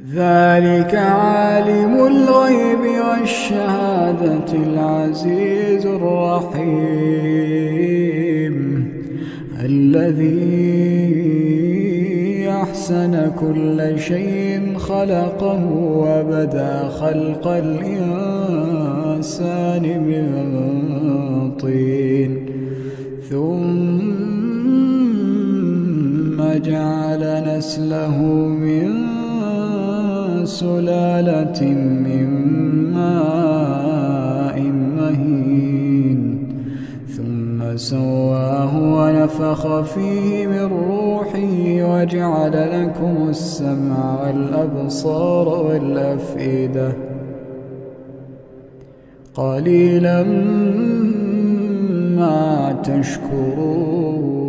ذلك عالم الغيب والشهادة العزيز الرحيم الذي أحسن كل شيء خلقه وبدأ خلق الإنسان من طين ثم جعل نسله من سلالة من ماء مهين ثم سواه ونفخ فيه من روحه وجعل لكم السمع والأبصار والأفئدة قليلا ما تشكرون.